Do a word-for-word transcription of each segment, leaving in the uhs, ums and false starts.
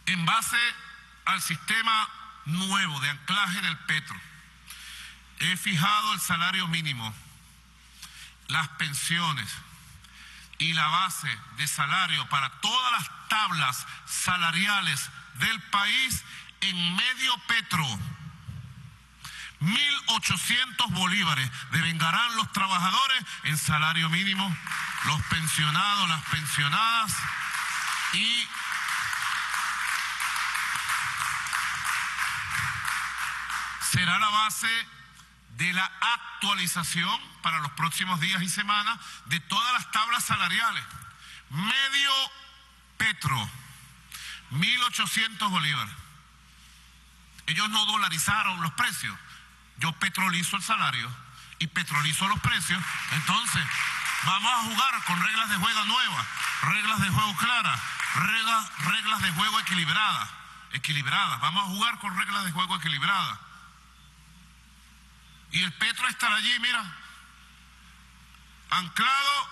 En base al sistema nuevo de anclaje en el petro, he fijado el salario mínimo, las pensiones y la base de salario para todas las tablas salariales del país en medio petro. mil ochocientos bolívares devengarán los trabajadores en salario mínimo, los pensionados, las pensionadas y será la base de la actualización para los próximos días y semanas de todas las tablas salariales. Medio petro, mil ochocientos bolívares. Ellos no dolarizaron los precios. Yo petrolizo el salario y petrolizo los precios. Entonces, vamos a jugar con reglas de juego nuevas, reglas de juego claras, reglas, reglas de juego equilibradas, equilibradas. Vamos a jugar con reglas de juego equilibradas. Y el petro estará allí, mira, anclado,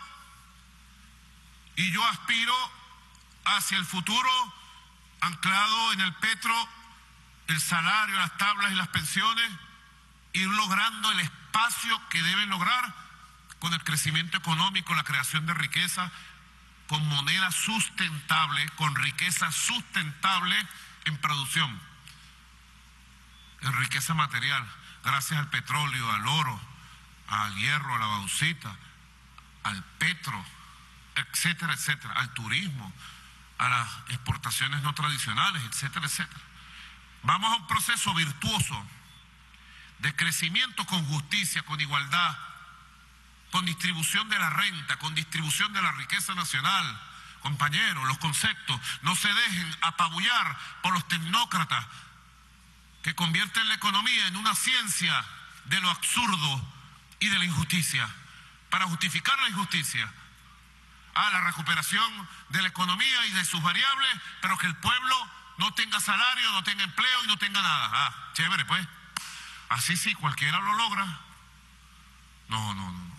y yo aspiro hacia el futuro, anclado en el petro, el salario, las tablas y las pensiones, ir logrando el espacio que deben lograr con el crecimiento económico, la creación de riqueza, con moneda sustentable, con riqueza sustentable en producción, en riqueza material. Gracias al petróleo, al oro, al hierro, a la bauxita, al petro, etcétera, etcétera, al turismo, a las exportaciones no tradicionales, etcétera, etcétera. Vamos a un proceso virtuoso de crecimiento con justicia, con igualdad, con distribución de la renta, con distribución de la riqueza nacional. Compañeros, los conceptos no se dejen apabullar por los tecnócratas que convierten la economía en una ciencia de lo absurdo y de la injusticia, para justificar la injusticia. Ah, la recuperación de la economía y de sus variables, pero que el pueblo no tenga salario, no tenga empleo y no tenga nada. Ah, chévere, pues. Así sí, cualquiera lo logra. No, no, no, no.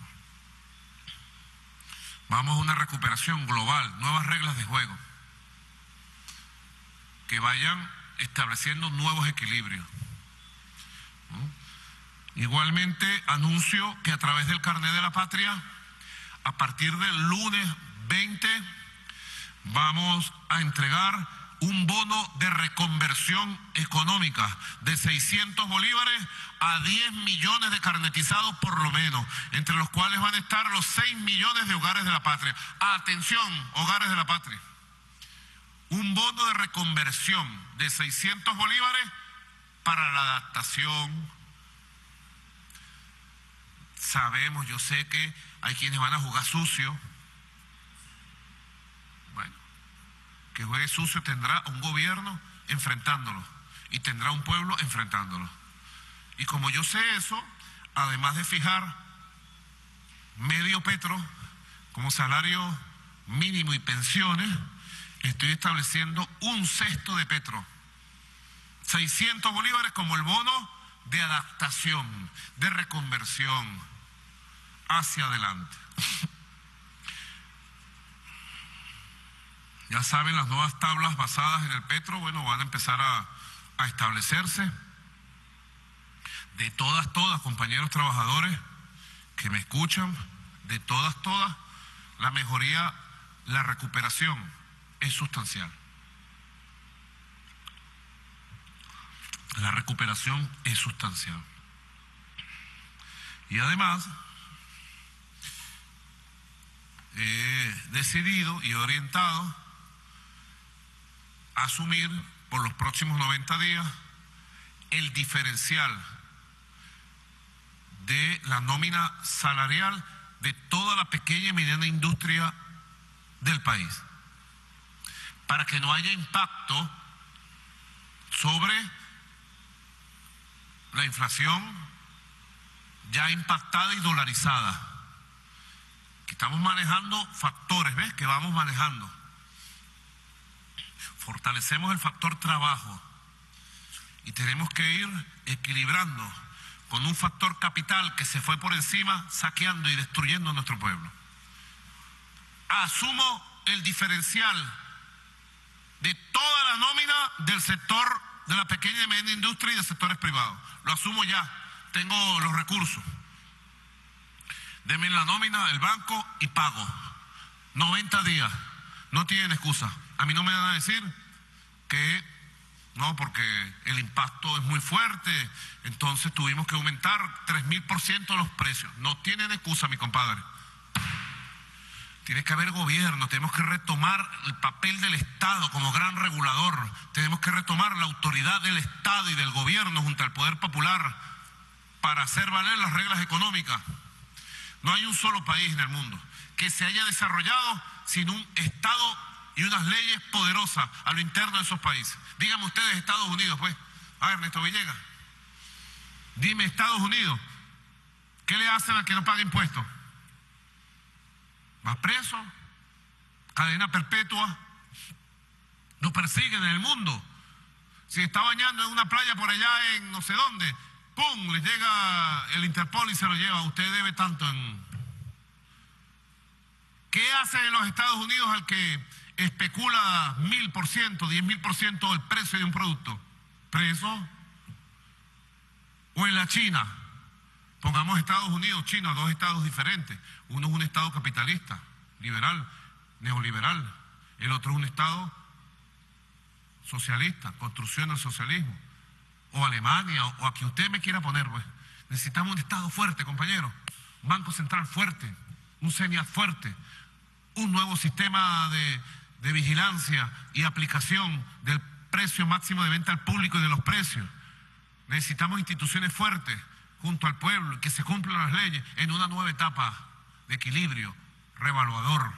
Vamos a una recuperación global, nuevas reglas de juego, que vayan estableciendo nuevos equilibrios. ¿No? Igualmente, anuncio que a través del Carnet de la Patria, a partir del lunes veinte, vamos a entregar un bono de reconversión económica de seiscientos bolívares a diez millones de carnetizados por lo menos, entre los cuales van a estar los seis millones de hogares de la patria. Atención, hogares de la patria. Un bono de reconversión de seiscientos bolívares para la adaptación. Sabemos, yo sé que hay quienes van a jugar sucio. Bueno, que juegue sucio tendrá un gobierno enfrentándolo y tendrá un pueblo enfrentándolo. Y como yo sé eso, además de fijar medio petro como salario mínimo y pensiones, estoy estableciendo un sexto de petro, seiscientos bolívares como el bono de adaptación, de reconversión hacia adelante. Ya saben, las nuevas tablas basadas en el petro, bueno, van a empezar a, a establecerse. De todas, todas, compañeros trabajadores que me escuchan, de todas, todas, la mejoría, la recuperación es sustancial. La recuperación es sustancial. Y además, he decidido y he orientado a asumir por los próximos noventa días el diferencial de la nómina salarial de toda la pequeña y mediana industria del país, para que no haya impacto sobre la inflación ya impactada y dolarizada. Que estamos manejando factores, ¿ves? Que vamos manejando. Fortalecemos el factor trabajo y tenemos que ir equilibrando con un factor capital que se fue por encima saqueando y destruyendo a nuestro pueblo. Asumo el diferencial de toda la nómina del sector de la pequeña y mediana industria y de sectores privados. Lo asumo ya, tengo los recursos. Denme la nómina del banco y pago. noventa días, no tienen excusa. A mí no me van a decir que no, porque el impacto es muy fuerte, entonces tuvimos que aumentar tres mil por ciento los precios. No tienen excusa, mi compadre. Tiene que haber gobierno, tenemos que retomar el papel del Estado como gran regulador, tenemos que retomar la autoridad del Estado y del gobierno junto al poder popular para hacer valer las reglas económicas. No hay un solo país en el mundo que se haya desarrollado sin un Estado y unas leyes poderosas a lo interno de esos países. Díganme ustedes Estados Unidos, pues. A ver, Ernesto Villegas, dime Estados Unidos, ¿qué le hacen al que no paga impuestos? Va preso, cadena perpetua, lo persiguen en el mundo. Si está bañando en una playa por allá en no sé dónde, ¡pum!, le llega el Interpol y se lo lleva. Usted debe tanto en... ¿Qué hacen en los Estados Unidos al que especula mil por ciento, diez mil por ciento del precio de un producto? ¿Preso? O en la China, pongamos Estados Unidos, China, dos estados diferentes. Uno es un estado capitalista, liberal, neoliberal. El otro es un estado socialista, construcción del socialismo. O Alemania, o a que usted me quiera poner, pues. Necesitamos un estado fuerte, compañero. Un banco central fuerte, un CENIAT fuerte, un nuevo sistema de, de vigilancia y aplicación del precio máximo de venta al público y de los precios. Necesitamos instituciones fuertes junto al pueblo, que se cumplan las leyes en una nueva etapa de equilibrio revaluador.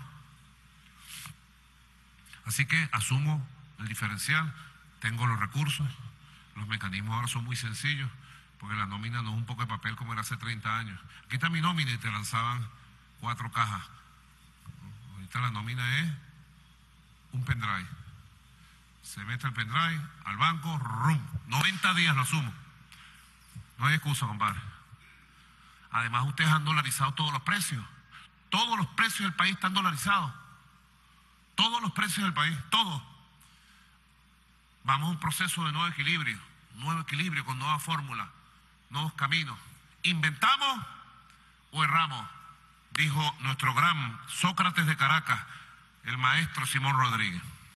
Así que asumo el diferencial, tengo los recursos, los mecanismos ahora son muy sencillos, porque la nómina no es un poco de papel como era hace treinta años. Aquí está mi nómina y te lanzaban cuatro cajas. Ahorita la nómina es un pendrive. Se mete el pendrive al banco, rum, noventa días lo asumo. No hay excusa, compadre. Además, ustedes han dolarizado todos los precios. Todos los precios del país están dolarizados. Todos los precios del país, todos. Vamos a un proceso de nuevo equilibrio, nuevo equilibrio con nuevas fórmulas, nuevos caminos. ¿Inventamos o erramos? Dijo nuestro gran Sócrates de Caracas, el maestro Simón Rodríguez.